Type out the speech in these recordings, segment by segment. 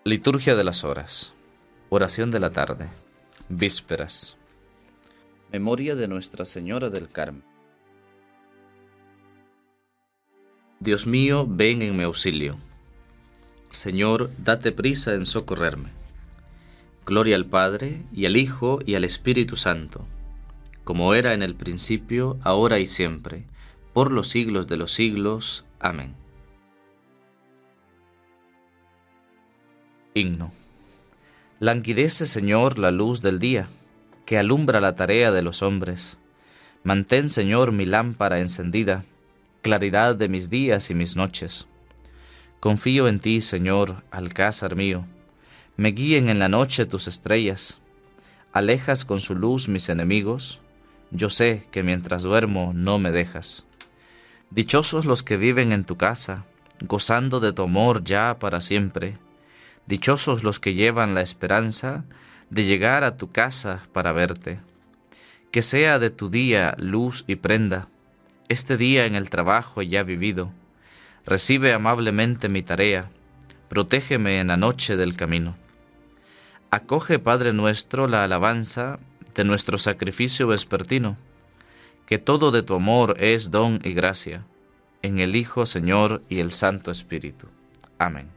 Liturgia de las horas. Oración de la tarde. Vísperas. Memoria de Nuestra Señora del Carmen. Dios mío, ven en mi auxilio. Señor, date prisa en socorrerme. Gloria al Padre, y al Hijo, y al Espíritu Santo, como era en el principio, ahora y siempre, por los siglos de los siglos. Amén. Himno. Languidece, Señor, la luz del día, que alumbra la tarea de los hombres. Mantén, Señor, mi lámpara encendida, claridad de mis días y mis noches. Confío en ti, Señor, alcázar mío. Me guíen en la noche tus estrellas. Alejas con su luz mis enemigos. Yo sé que mientras duermo no me dejas. Dichosos los que viven en tu casa, gozando de tu amor ya para siempre. Dichosos los que llevan la esperanza de llegar a tu casa para verte. Que sea de tu día luz y prenda, este día en el trabajo ya vivido. Recibe amablemente mi tarea, protégeme en la noche del camino. Acoge, Padre nuestro, la alabanza de nuestro sacrificio vespertino, que todo de tu amor es don y gracia, en el Hijo, Señor, y el Santo Espíritu. Amén.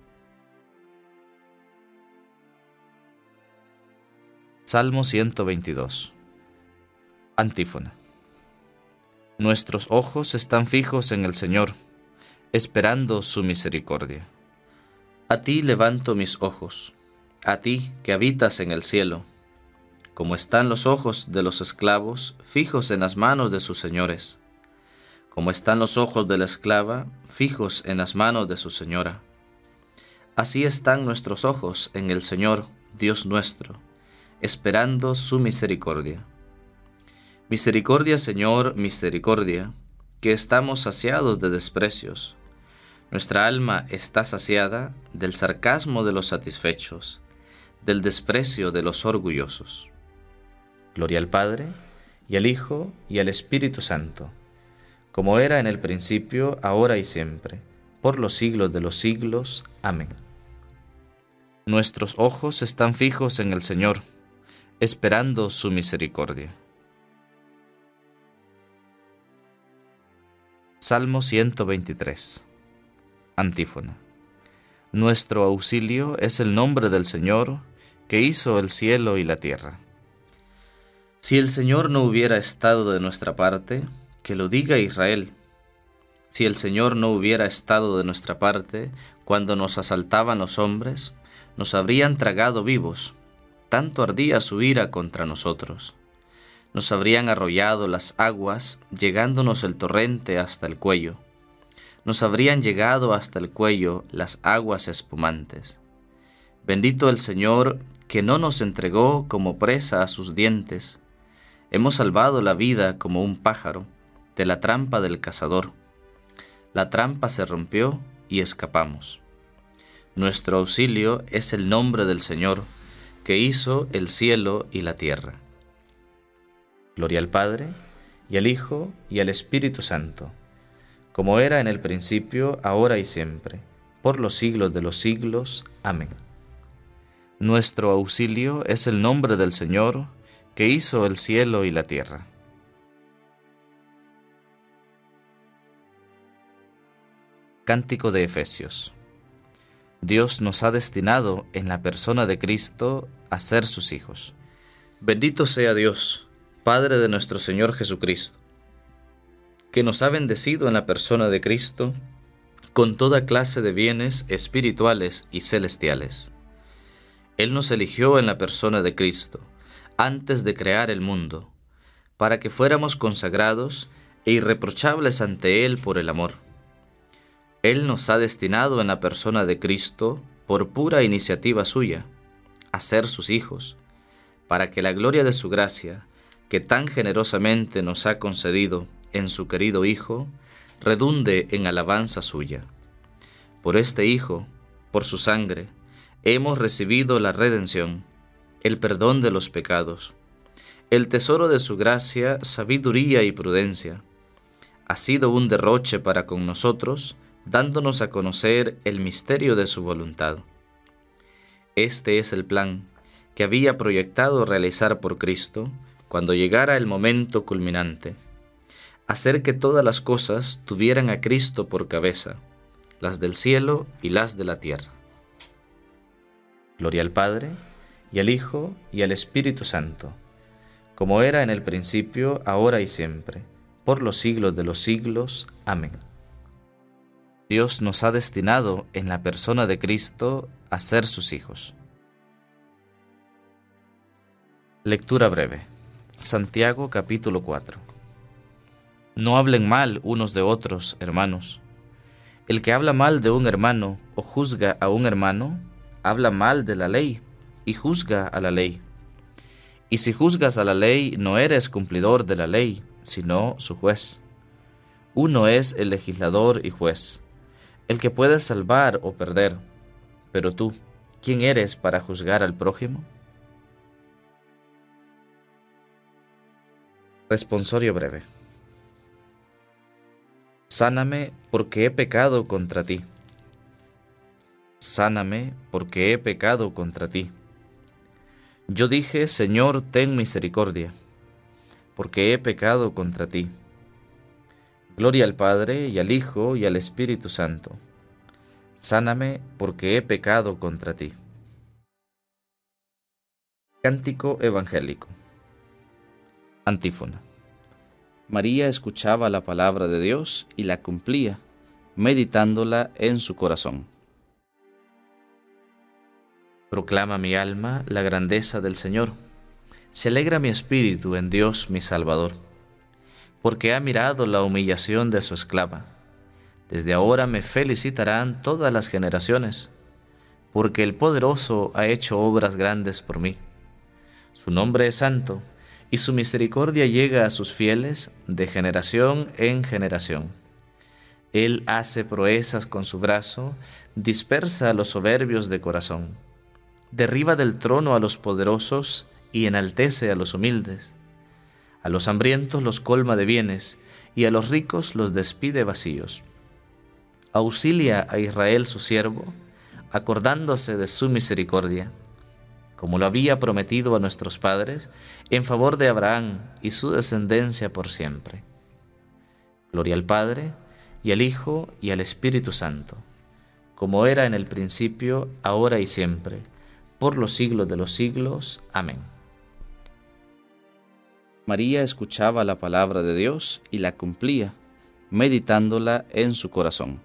Salmo 122. Antífona. Nuestros ojos están fijos en el Señor, esperando su misericordia. A ti levanto mis ojos, a ti que habitas en el cielo, como están los ojos de los esclavos fijos en las manos de sus señores, como están los ojos de la esclava fijos en las manos de su señora. Así están nuestros ojos en el Señor, Dios nuestro, esperando su misericordia. Misericordia, Señor, misericordia, que estamos saciados de desprecios. Nuestra alma está saciada del sarcasmo de los satisfechos, del desprecio de los orgullosos. Gloria al Padre, y al Hijo, y al Espíritu Santo, como era en el principio, ahora y siempre, por los siglos de los siglos. Amén. Nuestros ojos están fijos en el Señor, esperando su misericordia. Salmo 123. Antífona. Nuestro auxilio es el nombre del Señor, que hizo el cielo y la tierra. Si el Señor no hubiera estado de nuestra parte, que lo diga Israel. Si el Señor no hubiera estado de nuestra parte, cuando nos asaltaban los hombres, nos habrían tragado vivos. Tanto ardía su ira contra nosotros. Nos habrían arrollado las aguas, llegándonos el torrente hasta el cuello. Nos habrían llegado hasta el cuello las aguas espumantes. Bendito el Señor, que no nos entregó como presa a sus dientes. Hemos salvado la vida como un pájaro de la trampa del cazador. La trampa se rompió y escapamos. Nuestro auxilio es el nombre del Señor, que hizo el cielo y la tierra. Gloria al Padre, y al Hijo, y al Espíritu Santo, como era en el principio, ahora y siempre, por los siglos de los siglos. Amén. Nuestro auxilio es el nombre del Señor, que hizo el cielo y la tierra. Cántico de Efesios. Dios nos ha destinado en la persona de Cristo a ser sus hijos. Bendito sea Dios, Padre de nuestro Señor Jesucristo, que nos ha bendecido en la persona de Cristo con toda clase de bienes espirituales y celestiales. Él nos eligió en la persona de Cristo, antes de crear el mundo, para que fuéramos consagrados e irreprochables ante Él por el amor. Él nos ha destinado en la persona de Cristo, por pura iniciativa suya, a ser sus hijos, para que la gloria de su gracia, que tan generosamente nos ha concedido en su querido Hijo, redunde en alabanza suya. Por este Hijo, por su sangre, hemos recibido la redención, el perdón de los pecados, el tesoro de su gracia, sabiduría y prudencia. Ha sido un derroche para con nosotros, dándonos a conocer el misterio de su voluntad. Este es el plan que había proyectado realizar por Cristo cuando llegara el momento culminante: hacer que todas las cosas tuvieran a Cristo por cabeza, las del cielo y las de la tierra. Gloria al Padre, y al Hijo, y al Espíritu Santo, como era en el principio, ahora y siempre, por los siglos de los siglos. Amén. Dios nos ha destinado en la persona de Cristo a ser sus hijos. Lectura breve. Santiago capítulo 4. No hablen mal unos de otros, hermanos. El que habla mal de un hermano o juzga a un hermano, habla mal de la ley y juzga a la ley. Y si juzgas a la ley, no eres cumplidor de la ley, sino su juez. Uno es el legislador y juez, el que puede salvar o perder. Pero tú, ¿quién eres para juzgar al prójimo? Responsorio breve. Sáname porque he pecado contra ti. Sáname porque he pecado contra ti. Yo dije, Señor, ten misericordia, porque he pecado contra ti. Gloria al Padre, y al Hijo, y al Espíritu Santo. Sáname porque he pecado contra ti. Cántico evangélico. Antífona. María escuchaba la palabra de Dios y la cumplía, meditándola en su corazón. Proclama mi alma la grandeza del Señor. Se alegra mi espíritu en Dios mi Salvador, porque ha mirado la humillación de su esclava. Desde ahora me felicitarán todas las generaciones, porque el Poderoso ha hecho obras grandes por mí. Su nombre es santo, y su misericordia llega a sus fieles de generación en generación. Él hace proezas con su brazo, dispersa a los soberbios de corazón. Derriba del trono a los poderosos y enaltece a los humildes. A los hambrientos los colma de bienes, y a los ricos los despide vacíos. Auxilia a Israel su siervo, acordándose de su misericordia, como lo había prometido a nuestros padres, en favor de Abraham y su descendencia por siempre. Gloria al Padre, y al Hijo, y al Espíritu Santo, como era en el principio, ahora y siempre, por los siglos de los siglos. Amén. María escuchaba la palabra de Dios y la cumplía, meditándola en su corazón.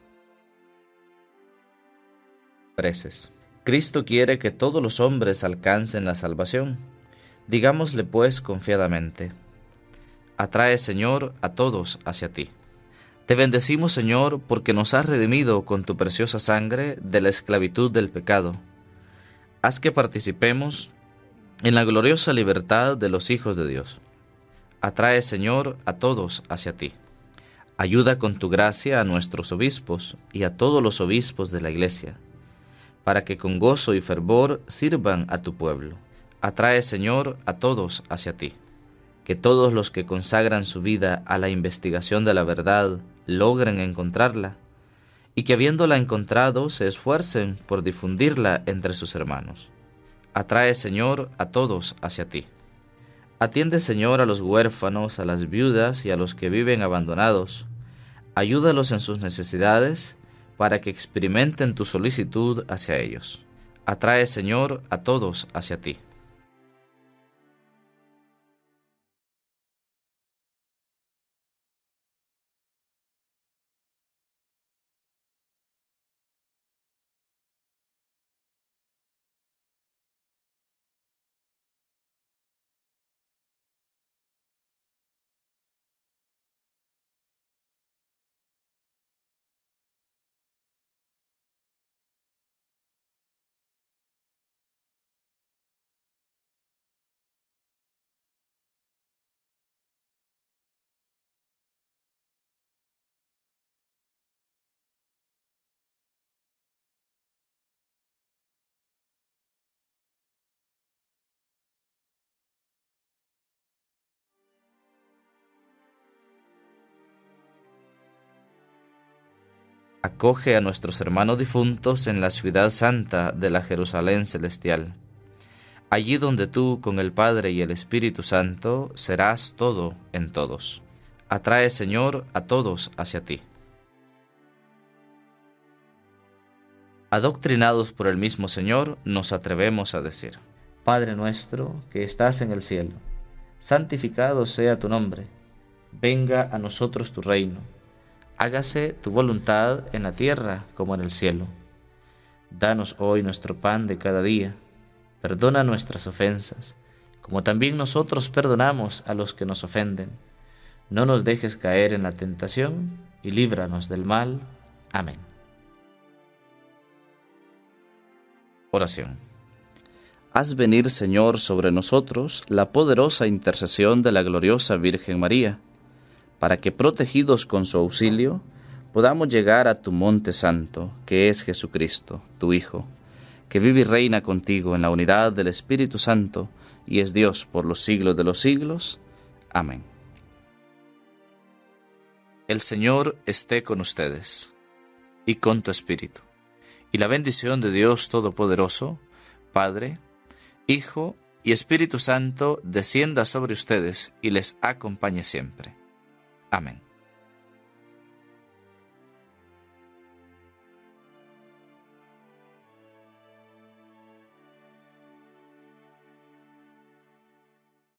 Preces. Cristo quiere que todos los hombres alcancen la salvación. Digámosle pues confiadamente: atrae, Señor, a todos hacia ti. Te bendecimos, Señor, porque nos has redimido con tu preciosa sangre de la esclavitud del pecado. Haz que participemos en la gloriosa libertad de los hijos de Dios. Atrae, Señor, a todos hacia ti. Ayuda con tu gracia a nuestros obispos y a todos los obispos de la Iglesia, para que con gozo y fervor sirvan a tu pueblo. Atrae, Señor, a todos hacia ti. Que todos los que consagran su vida a la investigación de la verdad logren encontrarla, y que habiéndola encontrado se esfuercen por difundirla entre sus hermanos. Atrae, Señor, a todos hacia ti. Atiende, Señor, a los huérfanos, a las viudas y a los que viven abandonados. Ayúdalos en sus necesidades, para que experimenten tu solicitud hacia ellos. Atrae, Señor, a todos hacia ti. acoge a nuestros hermanos difuntos en la ciudad santa de la Jerusalén celestial, allí donde tú, con el Padre y el Espíritu Santo, serás todo en todos. Atrae, Señor, a todos hacia ti. Adoctrinados por el mismo Señor, nos atrevemos a decir: Padre nuestro que estás en el cielo, santificado sea tu nombre. Venga a nosotros tu reino. Hágase tu voluntad en la tierra como en el cielo. Danos hoy nuestro pan de cada día. Perdona nuestras ofensas, como también nosotros perdonamos a los que nos ofenden. No nos dejes caer en la tentación y líbranos del mal. Amén. Oración. Haz venir, Señor, sobre nosotros la poderosa intercesión de la gloriosa Virgen María, para que, protegidos con su auxilio, podamos llegar a tu monte santo, que es Jesucristo, tu Hijo, que vive y reina contigo en la unidad del Espíritu Santo, y es Dios por los siglos de los siglos. Amén. El Señor esté con ustedes, y con tu espíritu. Y la bendición de Dios Todopoderoso, Padre, Hijo y Espíritu Santo, descienda sobre ustedes y les acompañe siempre. Amén.